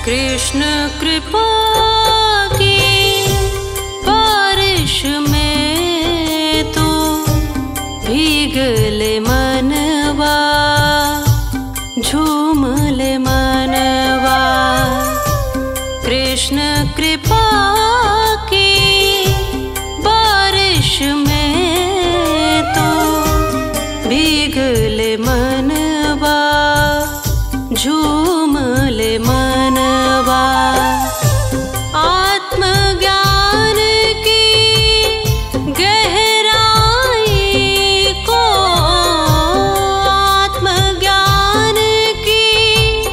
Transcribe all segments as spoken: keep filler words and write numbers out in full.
कृष्ण कृपा की बारिश में तू भीग ले मनवा, झूम ले मनवा। कृष्ण कृपा की बारिश में तू भीग ले मनवा, झूम ले मनवा। आत्मज्ञान की गहराई को, आत्मज्ञान की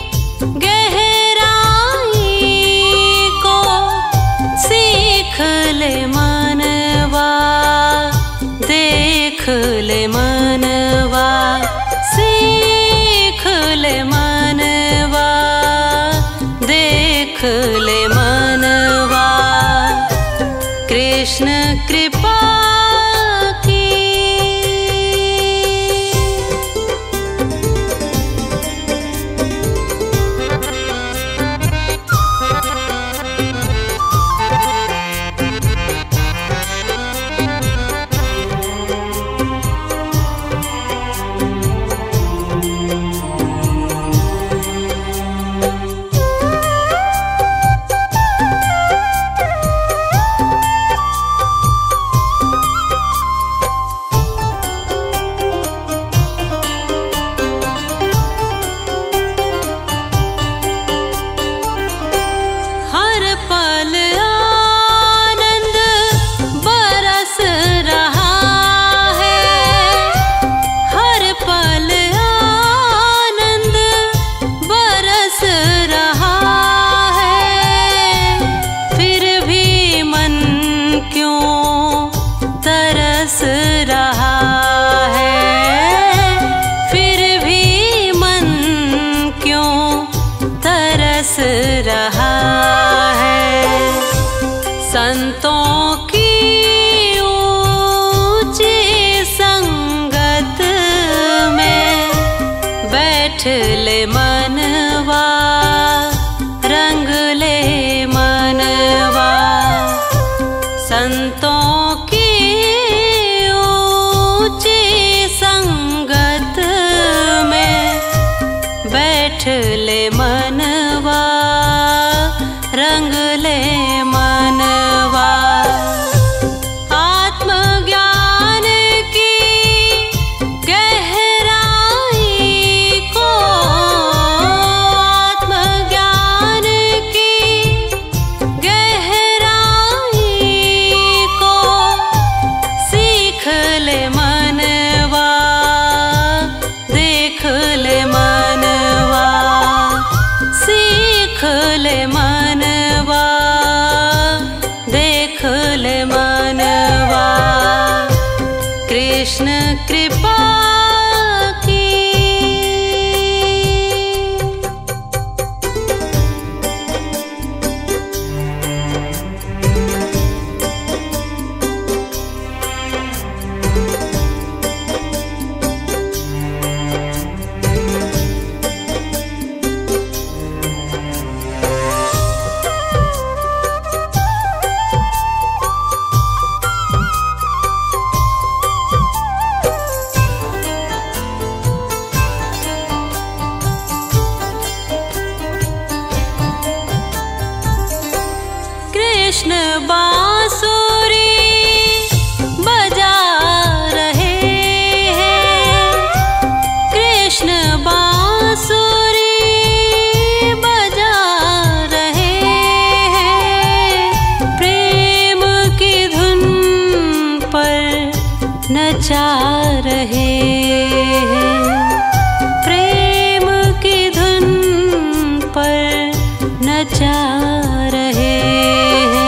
गहराई को सीख ले मनवा, देख ले मनवा, सीख ले मनवा, देख ले मनवा। कृष्ण कृपा की रहा है। संतों की ऊंची संगत में बैठ ले मनवा, रंग ले मनवा। संतों की ऊंची संगत में बैठ ले मनवा, रंग ले मनवा। आत्मज्ञान की गहराई को, आत्मज्ञान की गहराई को सीख ले मनवा, देख ले मनवा, सीख ले मनवा, देख ले मनवा। कृष्ण कृपा की कृष्ण बांसुरी बजा रहे हैं, कृष्ण बांसुरी बजा रहे हैं। प्रेम की धुन पर नचा रहे हैं, प्रेम की धुन पर नचा रहे हैं।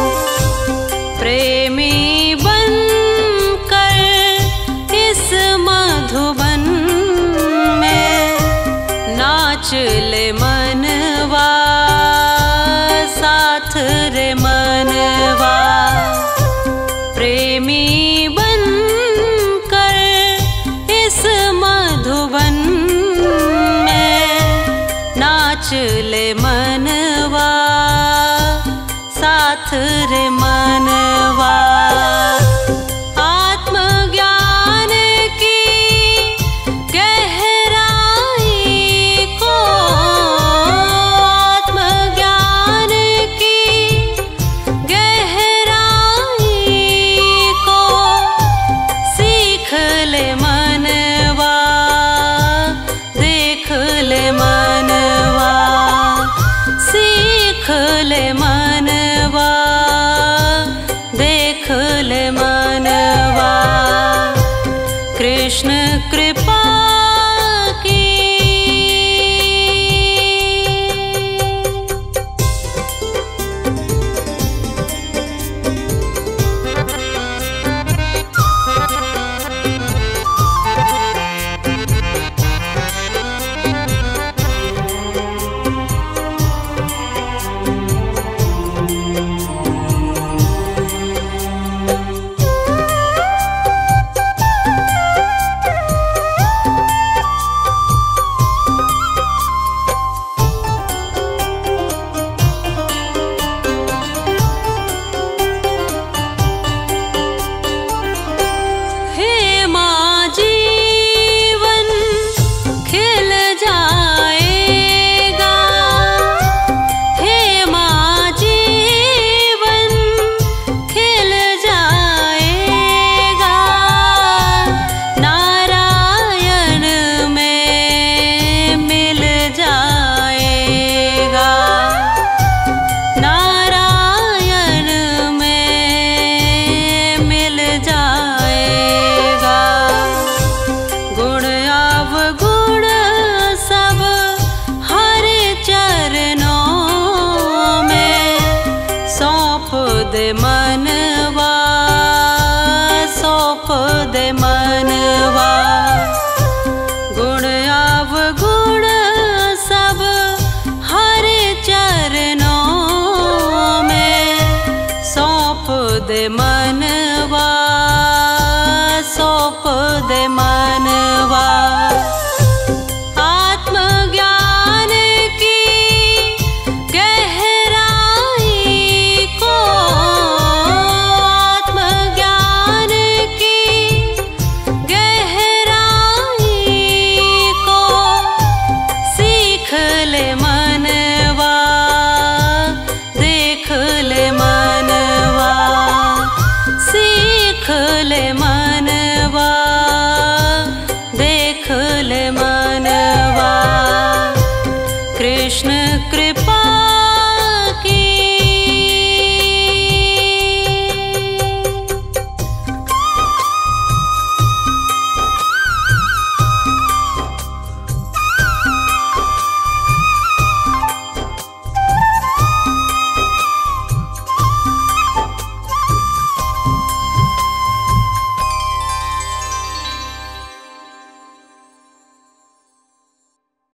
प्रेमी बनकर इस मधुबन में नाच ले मनवा, साथ रे मनवा। प्रेमी बनकर इस मधुबन में नाच ले मनवा, साथ रे मनवा। आत्मज्ञान की गहराई को, आत्मज्ञान की गहराई को सीख ले मनवा, देख ले मनवा, सीख ले मनवा, देख ले मनवा। कृष्ण कृपा की। दे मन